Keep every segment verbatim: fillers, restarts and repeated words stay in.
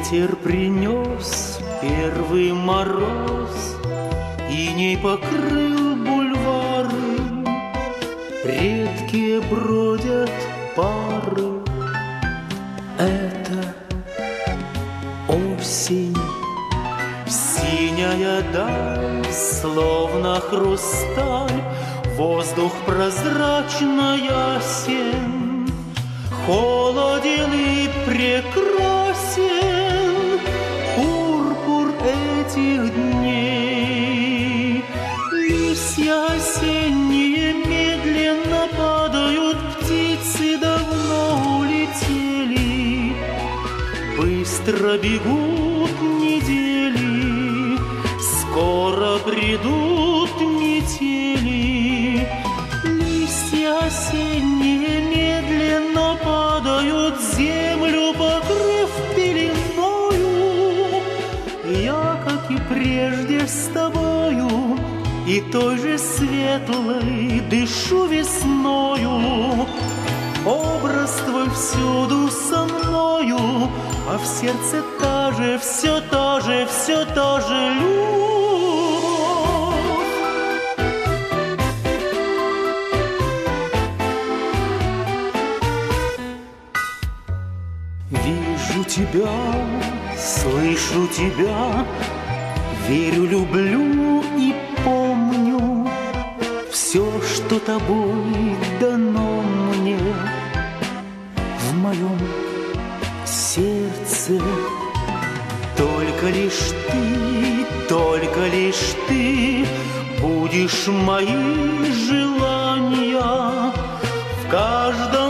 Ветер принес первый мороз, иней покрыл бульвары, редкие бродят пары. Это осень, синяя даль, словно хрусталь, воздух прозрачно ясен, холоден и прекрасен пурпур этих дней. Листья осенние медленно падают, птицы давно улетели, быстро бегут недели, скоро придут метели. Листья осенние медленно падают, землю покрыв пеленою. Я, как и прежде, с тобою, и той же светлой дышу весною. Образ твой всюду со мною, а в сердце та же, все та же, все та же любовь. Вижу тебя, слышу тебя, верю, люблю и помню все, что тобой дано мне. В моем сердце только лишь ты, только лишь ты будешь мои желания в каждом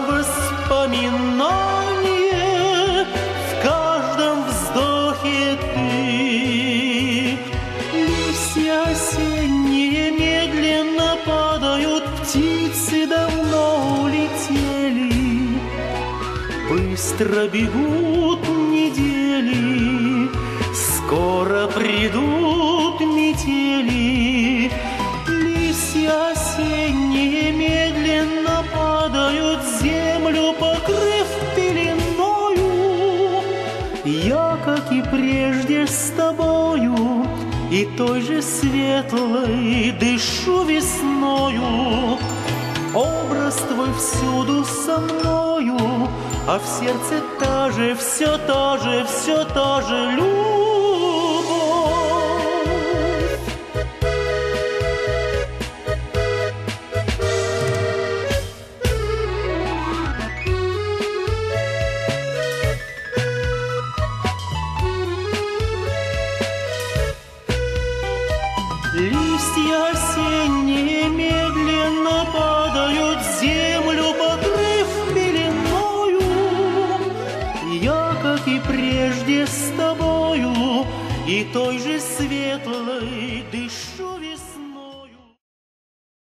воспоминании, в каждом вздохе ты. Листья осенние медленно падают, птицы давно улетели, быстро бегут недели, скоро придут метели. Листья осенние медленно падают, землю покрыв пеленою. Я, как и прежде, с тобою, и той же светлой дышу весною. Образ твой всюду со мною, а в сердце та же, все та же, все та же любовь. Листья осенние медленно падают, землю покрыв пеленою. Я, как и прежде, с тобою, и той же светлой дышу весной.